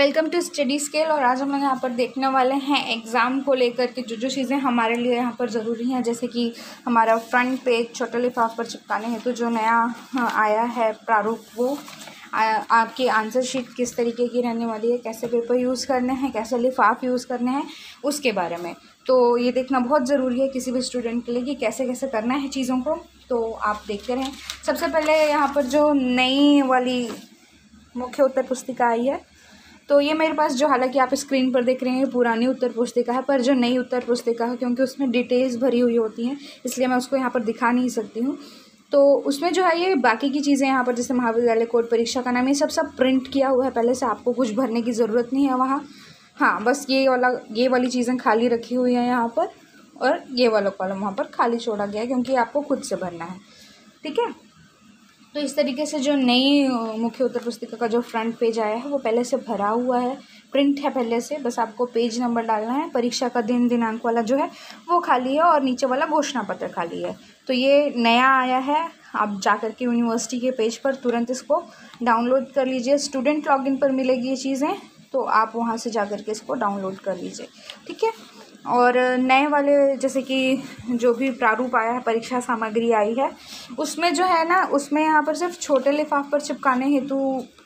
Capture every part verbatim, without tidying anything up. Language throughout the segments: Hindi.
Welcome to study scale. और आज हम लोग यहाँ पर देखने वाले हैं एग्ज़ाम को लेकर के जो जो चीज़ें हमारे लिए यहाँ पर ज़रूरी हैं, जैसे कि हमारा फ्रंट पेज छोटे लिफाफ पर चिपकाने हेतु तो जो नया आया है प्रारूप, वो आ, आपकी आंसर शीट किस तरीके की रहने वाली है, कैसे पेपर यूज़ करने हैं, कैसे लिफाफ यूज़ करने हैं, उसके बारे में तो ये देखना बहुत ज़रूरी है किसी भी स्टूडेंट के लिए कि कैसे कैसे करना है चीज़ों को। तो आप देखते रहें। सबसे पहले यहाँ पर जो नई वाली मुख्य उत्तर पुस्तिका आई है, तो ये मेरे पास जो, हालांकि आप स्क्रीन पर देख रहे हैं, पुरानी उत्तर पुस्तिका है, पर जो नई उत्तर पुस्तिका है क्योंकि उसमें डिटेल्स भरी हुई होती हैं इसलिए मैं उसको यहाँ पर दिखा नहीं सकती हूँ। तो उसमें जो है ये बाकी की चीज़ें यहाँ पर, जैसे महाविद्यालय कोड परीक्षा का नाम, ये सब सब प्रिंट किया हुआ है पहले से, आपको कुछ भरने की ज़रूरत नहीं है वहाँ। हाँ, बस ये वाला ये वाली चीज़ें खाली रखी हुई हैं यहाँ पर, और ये वाला कॉलम वहाँ पर खाली छोड़ा गया है क्योंकि आपको खुद से भरना है। ठीक है, तो इस तरीके से जो नई मुख्य उत्तर पुस्तिका का जो फ्रंट पेज आया है वो पहले से भरा हुआ है, प्रिंट है पहले से, बस आपको पेज नंबर डालना है। परीक्षा का दिन दिनांक वाला जो है वो खाली है और नीचे वाला घोषणा पत्र खाली है। तो ये नया आया है, आप जाकर के यूनिवर्सिटी के पेज पर तुरंत इसको डाउनलोड कर लीजिए। स्टूडेंट लॉगिन पर मिलेगी ये चीज़ें, तो आप वहाँ से जा कर के इसको डाउनलोड कर लीजिए। ठीक है, और नए वाले जैसे कि जो भी प्रारूप आया है, परीक्षा सामग्री आई है, उसमें जो है ना, उसमें यहाँ पर सिर्फ छोटे लिफाफ पर चिपकाने हेतु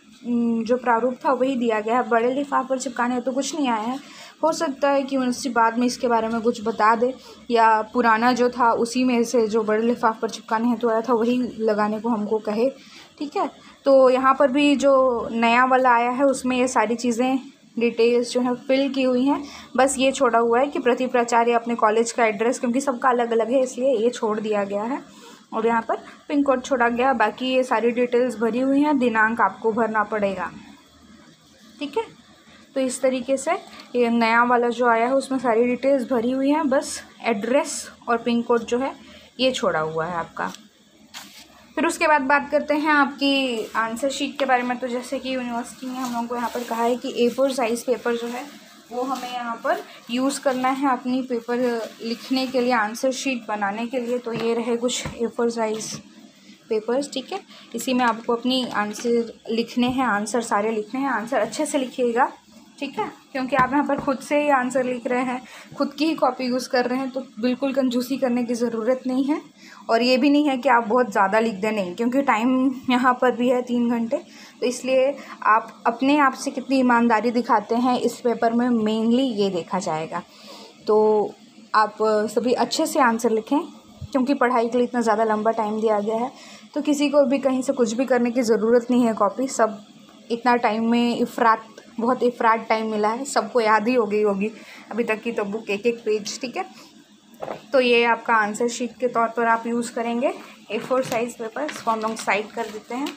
जो प्रारूप था वही दिया गया है। बड़े लिफाफ पर चिपकाने हेतु कुछ नहीं आया है। हो सकता है कि यूनिवर्सिटी बाद में इसके बारे में कुछ बता दे, या पुराना जो था उसी में से जो बड़े लिफाफ पर चिपकाने हेतु आया था वही लगाने को हमको कहे। ठीक है, तो यहाँ पर भी जो नया वाला आया है उसमें ये सारी चीज़ें डिटेल्स जो है फिल की हुई हैं। बस ये छोड़ा हुआ है कि प्रति प्राचार्य अपने कॉलेज का एड्रेस, क्योंकि सबका अलग अलग है इसलिए ये छोड़ दिया गया है, और यहाँ पर पिन कोड छोड़ा गया। बाकी ये सारी डिटेल्स भरी हुई हैं, दिनांक आपको भरना पड़ेगा। ठीक है, तो इस तरीके से ये नया वाला जो आया है उसमें सारी डिटेल्स भरी हुई हैं, बस एड्रेस और पिन कोड जो है ये छोड़ा हुआ है आपका। फिर उसके बाद बात करते हैं आपकी आंसर शीट के बारे में। तो जैसे कि यूनिवर्सिटी ने हम लोगों को यहाँ पर कहा है कि ए फोर साइज़ पेपर जो है वो हमें यहाँ पर यूज़ करना है अपनी पेपर लिखने के लिए, आंसर शीट बनाने के लिए। तो ये रहे कुछ ए फोर साइज़ पेपर्स। ठीक है, इसी में आपको अपनी आंसर लिखने हैं, आंसर सारे लिखने हैं। आंसर अच्छे से लिखिएगा, ठीक है, क्योंकि आप यहाँ पर खुद से ही आंसर लिख रहे हैं, खुद की ही कॉपी यूज़ कर रहे हैं, तो बिल्कुल कंजूसी करने की ज़रूरत नहीं है। और ये भी नहीं है कि आप बहुत ज़्यादा लिख दें, नहीं, क्योंकि टाइम यहाँ पर भी है तीन घंटे, तो इसलिए आप अपने आप से कितनी ईमानदारी दिखाते हैं इस पेपर में, मेनली ये देखा जाएगा। तो आप सभी अच्छे से आंसर लिखें, क्योंकि पढ़ाई के लिए इतना ज़्यादा लंबा टाइम दिया गया है, तो किसी को भी कहीं से कुछ भी करने की ज़रूरत नहीं है। कॉपी सब इतना टाइम में इफ़रात, बहुत इफ़रात टाइम मिला है, सबको याद ही हो गई होगी अभी तक की तो बुक, एक एक पेज। ठीक है, तो ये आपका आंसर शीट के तौर पर आप यूज़ करेंगे ए फोर साइज़ पेपर। इसको हम लोग साइड कर देते हैं।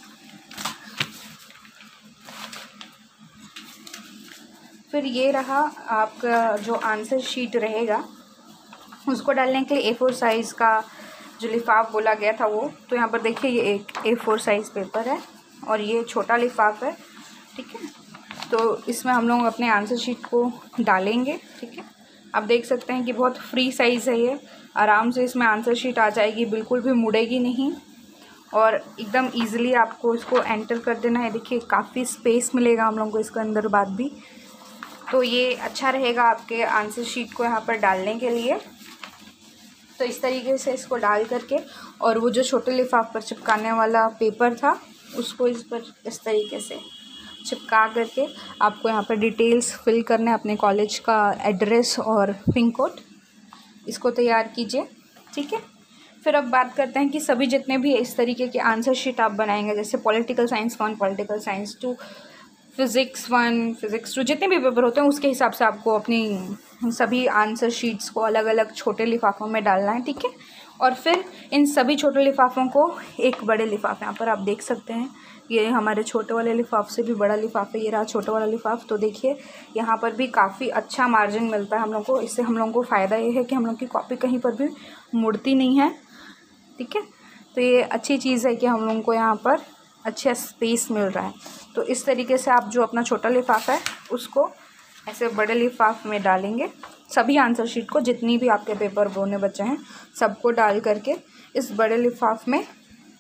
फिर ये रहा आपका जो आंसर शीट रहेगा, उसको डालने के लिए ए फोर साइज़ का जो लिफाफ बोला गया था वो, तो यहाँ पर देखिए ये एक ए फोर साइज़ पेपर है और ये छोटा लिफाफ है। ठीक है, तो इसमें हम लोग अपने आंसर शीट को डालेंगे। ठीक है, आप देख सकते हैं कि बहुत फ्री साइज़ है ये, आराम से इसमें आंसर शीट आ जाएगी, बिल्कुल भी मुड़ेगी नहीं, और एकदम इजीली आपको इसको एंटर कर देना है। देखिए काफ़ी स्पेस मिलेगा हम लोगों को इसके अंदर बाद भी, तो ये अच्छा रहेगा आपके आंसर शीट को यहाँ पर डालने के लिए। तो इस तरीके से इसको डाल करके, और वो जो छोटे लिफाफ पर चिपकाने वाला पेपर था उसको इस पर इस तरीके से चिपका करके आपको यहाँ पर डिटेल्स फिल करना है, अपने कॉलेज का एड्रेस और पिन कोड, इसको तैयार कीजिए। ठीक है, फिर अब बात करते हैं कि सभी जितने भी इस तरीके के आंसर शीट आप बनाएंगे, जैसे political science one, political science two, physics one, physics two, जितने भी पेपर होते हैं उसके हिसाब से आपको अपनी सभी आंसर शीट्स को अलग अलग छोटे लिफाफों में डालना है। ठीक है, और फिर इन सभी छोटे लिफाफों को एक बड़े लिफाफ, यहाँ पर आप देख सकते हैं ये हमारे छोटे वाले लिफाफ से भी बड़ा लिफाफ है, ये रहा छोटा वाला लिफाफ। तो देखिए यहाँ पर भी काफ़ी अच्छा मार्जिन मिलता है हम लोग को, इससे हम लोगों को फ़ायदा ये है कि हम लोग की कॉपी कहीं पर भी मुड़ती नहीं है। ठीक है, तो ये अच्छी चीज़ है कि हम लोगों को यहाँ पर अच्छा स्पेस मिल रहा है। तो इस तरीके से आप जो अपना छोटा लिफाफ है उसको ऐसे बड़े लिफाफ में डालेंगे, सभी आंसर शीट को, जितनी भी आपके पेपर बोने बचे हैं सबको डाल करके इस बड़े लिफाफ में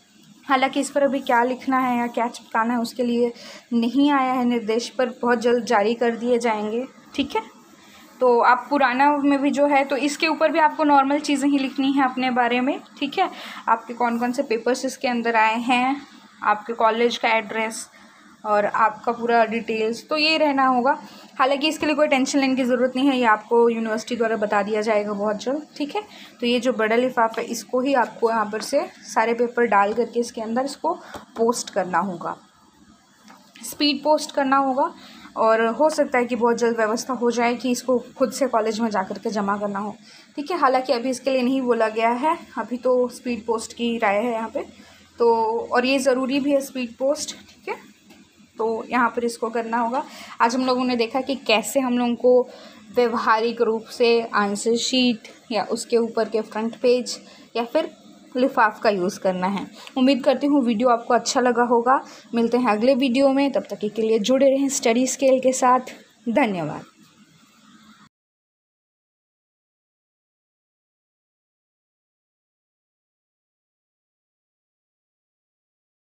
हालांकि इस पर अभी क्या लिखना है या क्या चिपकाना है उसके लिए नहीं आया है निर्देश, पर बहुत जल्द जारी कर दिए जाएंगे। ठीक है, तो आप पुराना में भी जो है तो इसके ऊपर भी आपको नॉर्मल चीज़ें ही लिखनी है अपने बारे में। ठीक है, आपके कौन कौन से पेपर्स इसके अंदर आए हैं, आपके कॉलेज का एड्रेस और आपका पूरा डिटेल्स, तो ये रहना होगा। हालांकि इसके लिए कोई टेंशन लेने की ज़रूरत नहीं है, ये आपको यूनिवर्सिटी द्वारा बता दिया जाएगा बहुत जल्द। ठीक है, तो ये जो बड़ा लिफाफा है इसको ही आपको यहाँ पर से सारे पेपर डाल करके इसके अंदर इसको पोस्ट करना होगा, स्पीड पोस्ट करना होगा। और हो सकता है कि बहुत जल्द व्यवस्था हो जाए कि इसको खुद से कॉलेज में जा कर के जमा करना हो। ठीक है, हालांकि अभी इसके लिए नहीं बोला गया है, अभी तो स्पीड पोस्ट की राय है यहाँ पे तो, और ये ज़रूरी भी है स्पीड पोस्ट। ठीक है, तो यहाँ पर इसको करना होगा। आज हम लोगों ने देखा कि कैसे हम लोगों को व्यवहारिक रूप से आंसर शीट या उसके ऊपर के फ्रंट पेज या फिर लिफाफ का यूज़ करना है। उम्मीद करती हूँ वीडियो आपको अच्छा लगा होगा। मिलते हैं अगले वीडियो में, तब तक के लिए जुड़े रहें स्टडी स्केल के साथ। धन्यवाद।